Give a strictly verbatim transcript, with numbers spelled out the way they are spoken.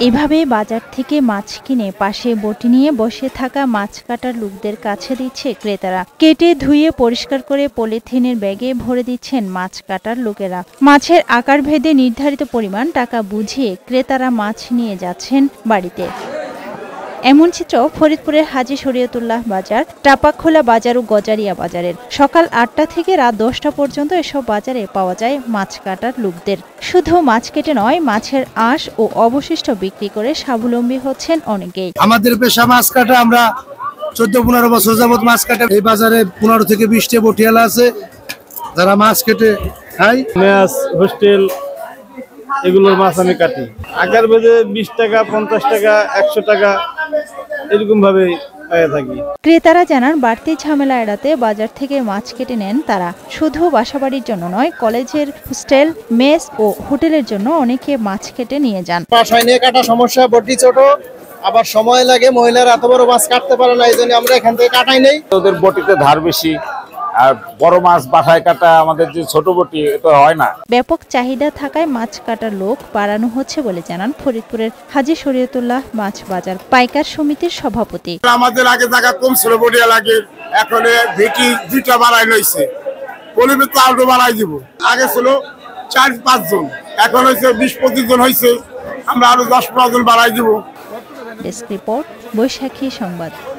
এভাবে বাজার থেকে মাছ কিনে পাশে বটি নিয়ে বসে থাকা মাছ কাটার লোকদের কাছে দিচ্ছে ক্রেতারা। কেটে ধুয়ে পরিষ্কার করে পলিথিনের ব্যাগে ভরে দিচ্ছেন মাছ কাটার লোকেরা। মাছের আকার ভেদে নির্ধারিত পরিমাণ টাকা বুঝিয়ে ক্রেতারা মাছ নিয়ে যাচ্ছেন বাড়িতে। এমন চিত্র ফরিদপুরের হাজী শরীয়তুল্লাহ বাজার, টাপাখোলা বাজার ও গজারিয়া বাজারের। সকাল আটটা থেকে রাত দশটা পর্যন্ত এসব বাজারে পাওয়া যায় মাছ কাটার লোকদের। শুধু মাছ কেটে নয়, মাছের আঁশ ও অবশিষ্ট বিক্রি করে স্বাবলম্বী হচ্ছেন অনেকেই। আমাদের পেশা মাছ কাটা। আমরা চোদ্দ পনেরো বছর যাবত মাছ কাটা। এই বাজারে পনেরো থেকে বিশটা বটিয়ালা আছে যারা মাছ কেটে খায়। মাছ হোস্টেল এগুলোর মাছ আমি কাটি। আকার ভেদে বিশ টাকা, পঞ্চাশ টাকা, একশো টাকা এরকম ভাবে পেয়ে থাকি। ক্রেতারা জানান বাড়তি ঝামেলা এড়াতে বাজার থেকে মাছ কেটে নেন তারা। শুধু বাসাবাড়ির জন্য নয়, কলেজের হোস্টেল, মেস ও হোটেলের জন্য অনেকে মাছ কেটে নিয়ে যান। বাসায় নিয়ে কাটা সমস্যা, বটি ছোট, আবার সময় লাগে, মহিলারা এত বড় মাছ কাটতে পারে না, এই জন্য আমরা এখান থেকে কাটাই নেই। ওদের বটিতে ধার বেশি, আর বড় মাছ বাসায় কাটা আমাদের যে ছোট বটি এটা হয় না। ব্যাপক চাহিদা থাকায় মাছ কাটার লোক বাড়ানো হচ্ছে বলে জানান ফরিদপুরের হাজী শরীয়তুল্লাহ মাছ বাজার পাইকার সমিতির সভাপতি। আমাদের আগে জায়গা কম ছিল, বটিয়া লাগে, এখন ভেটি দুইটা বাড়াই লইছে, পলিবে তো আলটো বাড়াই দিব। আগে ছিল চার পাঁচ জন, এখন হয়েছে বিশ পঁচিশ জন হয়েছে, আমরা আরো দশ পনেরো জন বাড়াই দিব। ডেস্ক রিপোর্ট, বৈশাখী সংবাদ।